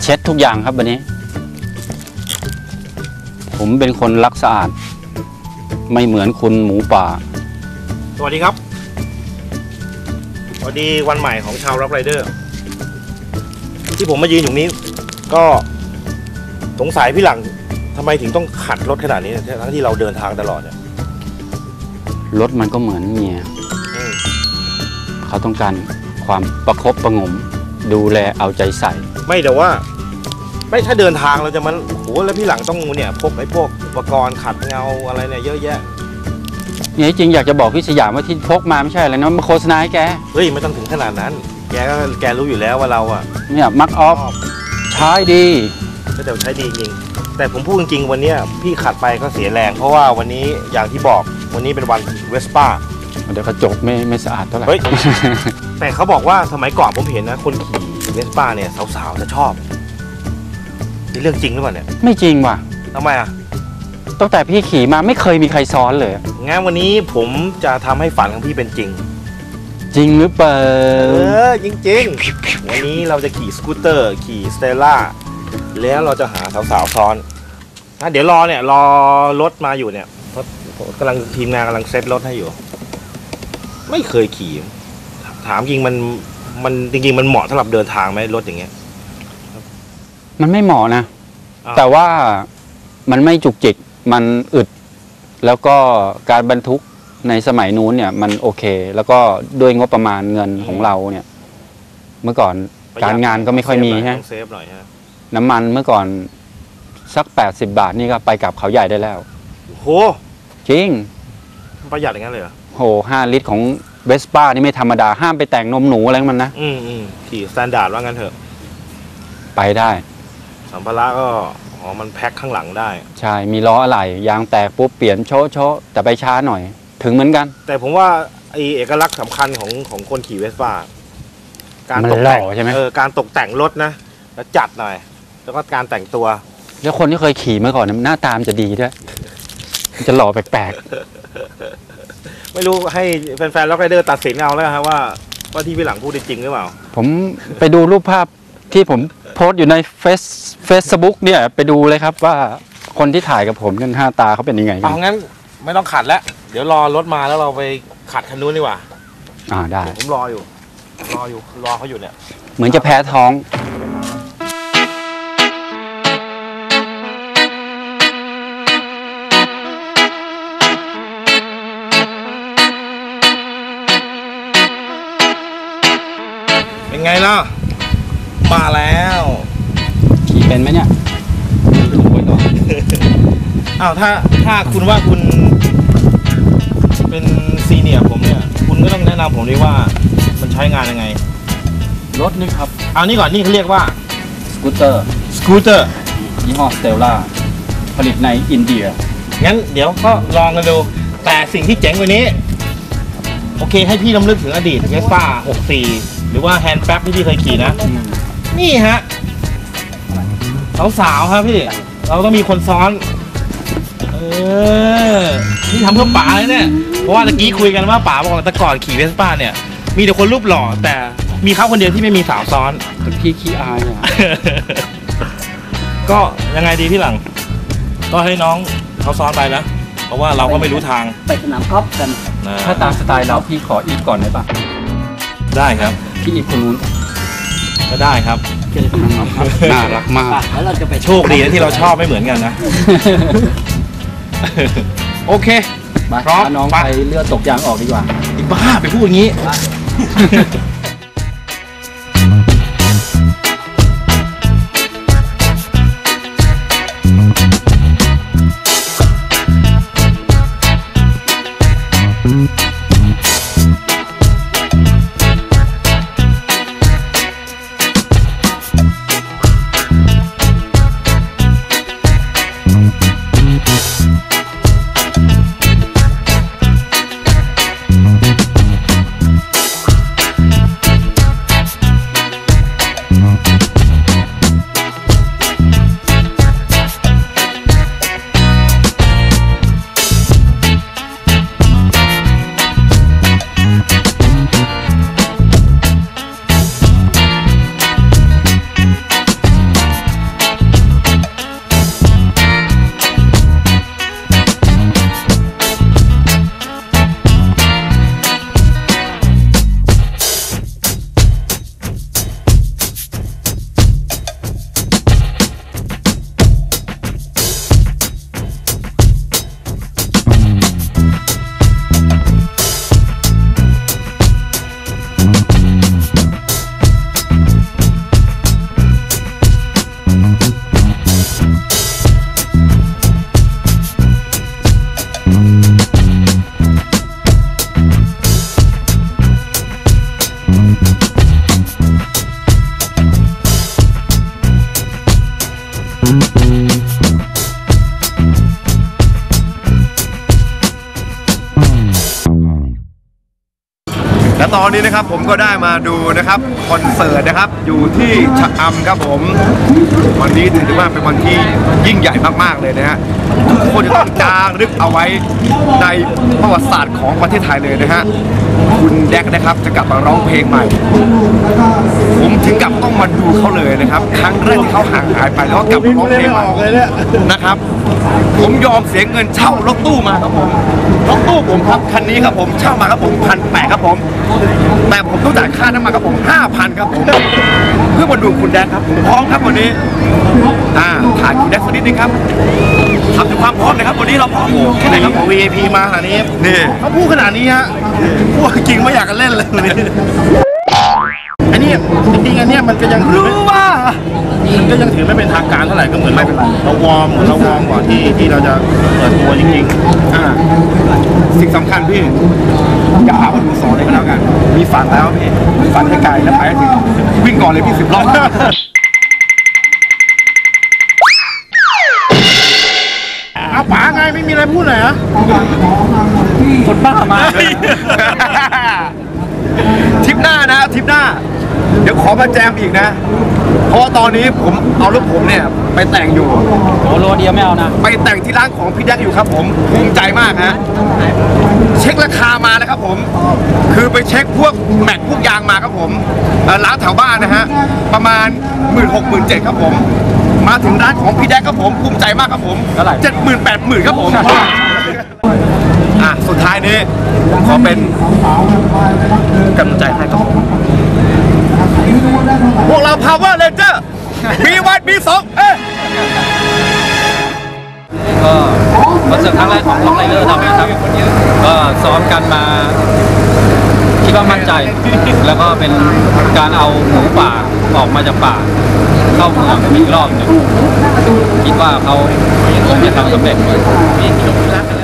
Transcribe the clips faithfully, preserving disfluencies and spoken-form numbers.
ช็ดทุกอย่างครับวันนี้ผมเป็นคนรักสะอาดไม่เหมือนคุณหมูป่าสวัสดีครับสวัสดีวันใหม่ของชาวร็อกไรเดอร์ที่ผมมายืนอยู่นี้ก็สงสัยพี่หลังทำไมถึงต้องขัดรถขนาดนี้ทั้งที่เราเดินทางตลอดเนี่ยรถมันก็เหมือนเมียเขาต้องการความประคบประงมดูแลเอาใจใส่ไม่แต่ว่าไม่ถ้าเดินทางเราจะมันโหแล้วพี่หลังต้องเนี่ยพกไอ้พวกอุปกรณ์ขัดเงาอะไรเนี่ยเยอะแยะเนี่ยจริงอยากจะบอกพี่สยามว่าที่พกมาไม่ใช่อะไรนะมาโฆษณาให้แกเฮ้ยไม่ต้องถึงขนาดนั้นแกก็แกรู้อยู่แล้วว่าเราอะเนี่ยมักออฟใช้ดีก็แต่ใช้ดีจริงแต่ผมพูดจริงๆวันนี้พี่ขัดไปก็เสียแรงเพราะว่าวันนี้อย่างที่บอกวันนี้เป็นวันเวสป้าเดี๋ยวกระจกไม่ไม่สะอาดเท่าไหร่แต่เขาบอกว่าสมัยก่อนผมเห็นนะคนขี่เวสป้าเนี่ยสาวๆจะชอบนี่เรื่องจริงหรือเปล่าเนี่ยไม่จริงว่ะทำไมอ่ะตั้งแต่พี่ขี่มาไม่เคยมีใครซ้อนเลยงั้นวันนี้ผมจะทำให้ฝันของพี่เป็นจริงจริงหรือเปล่าเออจริงๆวันนี้เราจะขี่สกูตเตอร์ขี่สเตลล่าแล้วเราจะหาสาวๆซ้อนนะเดี๋ยวรอเนี่ยรอรถมาอยู่เนี่ยเพราะกำลังทีมงานกำลังเซตรถให้อยู่ไม่เคยขี่ถามจริงมันมันจริงๆมันเหมาะสำหรับเดินทางไหมรถอย่างเงี้ยมันไม่เหมาะนะแต่ว่ามันไม่จุกจิกมันอึดแล้วก็การบรรทุกในสมัยนู้นเนี่ยมันโอเคแล้วก็ด้วยงบประมาณเงินของเราเนี่ยเมื่อก่อนการงานก็ไม่ค่อยมีใช่ไหมน้ำมันเมื่อก่อนสักแปดสิบบาทนี่ก็ไปกับเขาใหญ่ได้แล้วโหจริงประหยัดอย่างนั้นเลยเหรอโหห้าลิตรของเวสป้านี่ไม่ธรรมดาห้ามไปแต่งนมหนูอะไรมันนะอืมอืมขี่สแตนดาร์ดว่างั้นเถอะไปได้สัมภาระก็อ๋อมันแพ็คข้างหลังได้ใช่มีล้ออะไหล่ยางแตกปุ๊บเปลี่ยนโชว์โชว์แต่ไปช้าหน่อยถึงเหมือนกันแต่ผมว่าไอเอกลักษณ์สำคัญของของคนขี่เวสป้าการตกแต่งใช่ไหมเออการตกแต่งรถนะแล้วจัดหน่อยแล้วก็การแต่งตัวแล้วคนที่เคยขี่มาก่อนหน้าตามจะดีด้วยจะหล่อแปลกๆไม่รู้ให้แฟนๆล็อกไรเดอร์ตัดสินเอาแล้วครับว่าว่าที่พี่หลังพูดจริงหรือเปล่าผมไปดูรูปภาพที่ผมโพสต์อยู่ในเฟซเฟซบุ๊กเนี่ยไปดูเลยครับว่าคนที่ถ่ายกับผมกันหน้าตาเขาเป็นยังไงเอางั้นไม่ต้องขัดแล้วเดี๋ยวรอรถมาแล้วเราไปขัดคันนู้นดีกว่าอ่าได้ผมรออยู่รออยู่รอเขาอยู่เนี่ยเหมือนจะแพ้ท้องเป็นไงล่ะมาแล้วขี่เป็นไหมเนี่ยถูกไว้ก่อนอ้าวถ้าถ้าคุณว่าคุณเป็นซีเนียร์ผมเนี่ยคุณก็ต้องแนะนำผมด้วยว่ามันใช้งานยังไงรถนี่ครับเอานี่ก่อนนี่เขาเรียกว่าสกูตเตอร์สกูตเตอร์ยี่ห้อสเตลล่าผลิตในอินเดียงั้นเดี๋ยวก็ลองกันดูแต่สิ่งที่เจ๋งกว่านี้โอเคให้พี่ล้ำลึกถึงอดีตเวสป้าหกสิบสี่หรือว่าแฮนด์แป๊บที่พี่เคยขี่นะนี่ฮะสาวๆครับพี่เราต้องมีคนซ้อนเออนี่ทำเพื่อป๋าเลยเนี่ยเพราะว่าตะกี้คุยกันว่าป๋าบอกแต่ก่อนขี่เวสป้าเนี่ยมีแต่คนรูปหล่อแต่มีเขาคนเดียวที่ไม่มีสาวซ้อนพี่ขี้อายเนี่ยก็ยังไงดีพี่หลังก็ให้น้องเขาซ้อนไปนะเพราะว่าเราก็ไม่รู้ทางไปสนามกอล์ฟกันถ้าตามสไตล์เราพี่ขออีกก่อนได้ปะได้ครับพี่อีกคนนู้นก็ได้ครับน่ารักมากแล้วเราจะไปโชคดีนะที่เราชอบไม่เหมือนกันนะโอเคพร้อมน้องไปเลือดตกยางออกดีกว่าอีบ้าไปพูดอย่างนี้ตอนนี้นะครับผมก็ได้มาดูนะครับคอนเสิร์ตนะครับอยู่ที่ชะอำครับผมวันนี้ถือว่าเป็นวันที่ยิ่งใหญ่มากๆเลยนะฮะทุกคนจะต้องจารึกเอาไว้ในประวัติศาสตร์ของประเทศไทยเลยนะฮะคุณแดกนะครับจะกลับมาร้องเพลงใหม่ผมถึงกับต้องมาดูเขาเลยนะครับครั้งแรกที่เขาห่างหายไปแล้วก็กลับมาร้องเพลงใหม่นะครับผมยอมเสียเงินเช่ารถตู้มาครับผมรถตู้ผมครับคันนี้ครับผมเช่ามาครับผมพันแปดครับผมแต่ผมต้องจ่ายค่าน้ำมันครับผมห้าพันครับผมเพื่อมาดูคุณแดกครับผมพร้อมครับวันนี้อ่าถ่ายคุณแดกสักนิดนึงครับทำถึงความพร้อมนะครับวันนี้เราพร้อมแค่ไหนครับผมวี ไอ พี มาขนาดนี้นี่เขาพูดขนาดนี้ฮะพูดจริงไม่อยากกันเล่นเลยวันนี้อันนี้จริงๆอันเนี้ยมันก็ยังรู้ว่ามันก็ยังถือไม่เป็นทางการเท่าไหร่ก็เหมือนเราเราวอร์มเหมือนเราวอร์มก่อนที่ที่เราจะเปิดตัวจริงๆอ่าสิ่งสำคัญพี่อย่าหาว่าหนูสอนเลยก็แล้วกันมีฝันแล้วพี่ฝันให้ไกลแล้วไปให้ถึงวิ่งก่อนเลยพี่สิบรอบเอาป๋าไงไม่มีอะไรพูดเลยฮะคนบ้ามาทริปหน้านะทริปหน้าเดี๋ยวขอมาแจมอีกนะเพราะว่าตอนนี้ผมเอารถผมเนี่ยไปแต่งอยู่โอ้โลเดียวไม่เอานะไปแต่งที่ร้านของพี่แดกอยู่ครับผมภูมิใจมากฮะเช็คราคามานะครับผมคือไปเช็คพวกแม็กพวกยางมาครับผมเอ่อร้านแถวบ้านนะฮะประมาณหมื่นหกหมื่นเจ็ดครับผมมาถึงร้านของพี่แดกครับผมภูมิใจมากครับผมเท่าไหร่เจ็ดหมื่นแปดหมื่นครับผมอ่ะสุดท้ายนี้ผมขอเป็นกำลังใจให้ครับผมพวกเรา Power Ranger มีวันมีสองเอ๊ะก็คอนเสิร์ตครั้งแรกของล็อกไลเลอร์ทำนะครับก็ซ้อมกันมาคิดว่ามั่นใจ แล้วก็เป็นการเอาหมูป่าออกมาจากป่าเข้าเมืองอีกรอบหนึ่งคิดว่าเขาคงจะทำสำเร็จมีกิโลเมตรกันแล้ว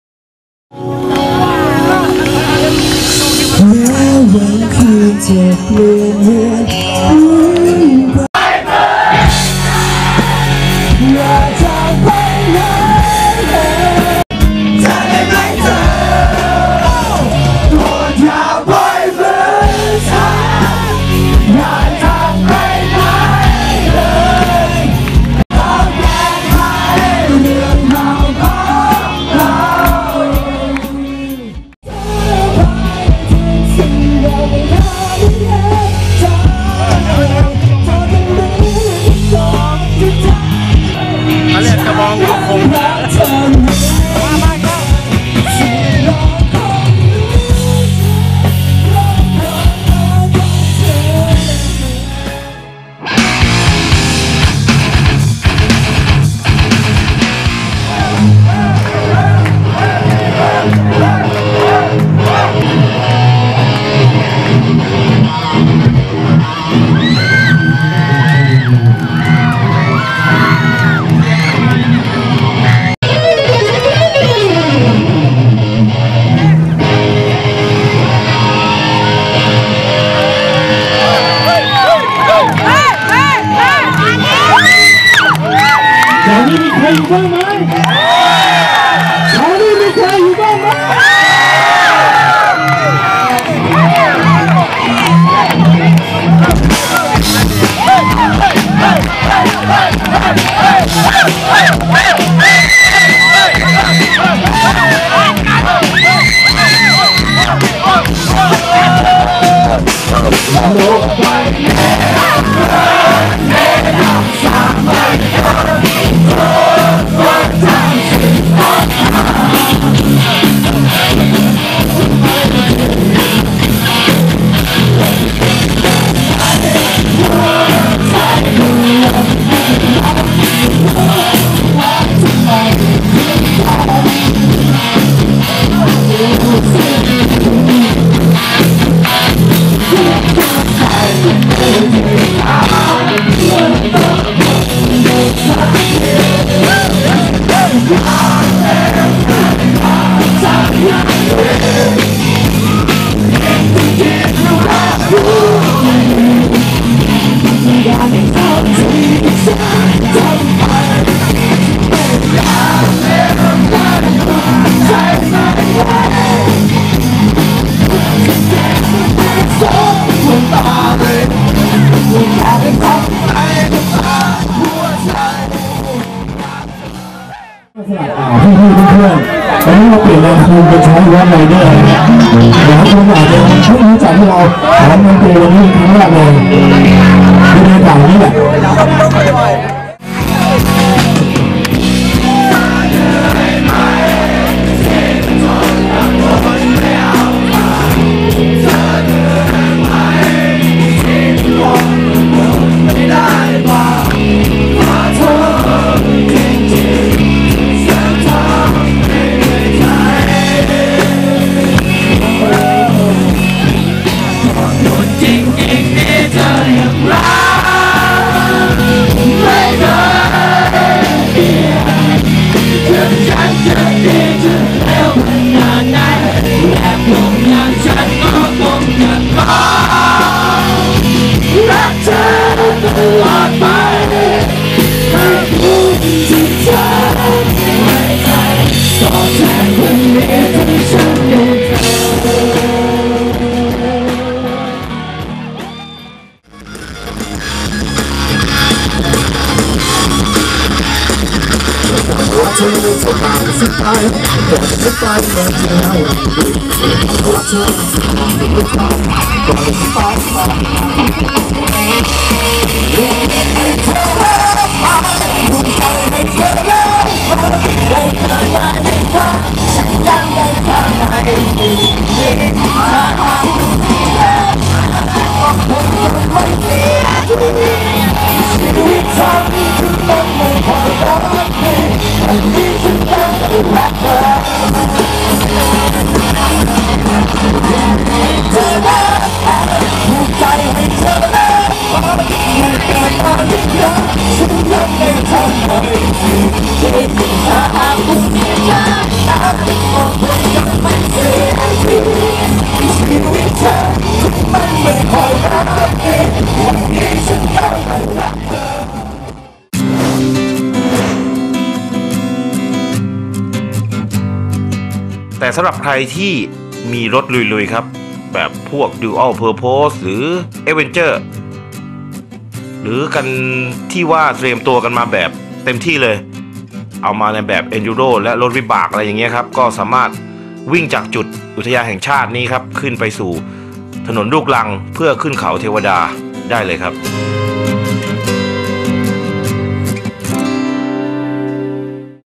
วันคือเจ็บเลือนเลือนอย่าจากไปไหนจะได้ไหมเธอโปรดอย่าปล่อยมือฉันอย่าจากไปไหนเลยต้องแก้ไขเรื่องราวของเราเขาเรียกกระบองของคง Take my way. สลัดอ่าวพี่พี่เพื่อนๆตอนนี้เราเปลี่ยนนามสกุลเป็นช้างร้อนไรเดอร์นะหลายคนอาจจะเพิ่งรู้จักที่เราถามมันตัววันนี้ครั้งแรกเลยในในต่างนี้แหละแต่สำหรับใครที่มีรถลุยๆครับแบบพวก Dual Purpose หรือ Avenger หรือกันที่ว่าเตรียมตัวกันมาแบบเต็มที่เลยเอามาในแบบ Enduro และรถวิบากอะไรอย่างเงี้ยครับก็สามารถวิ่งจากจุดอุทยานแห่งชาตินี้ครับขึ้นไปสู่ถนนลูกรังเพื่อขึ้นเขาเทวดาได้เลยครับ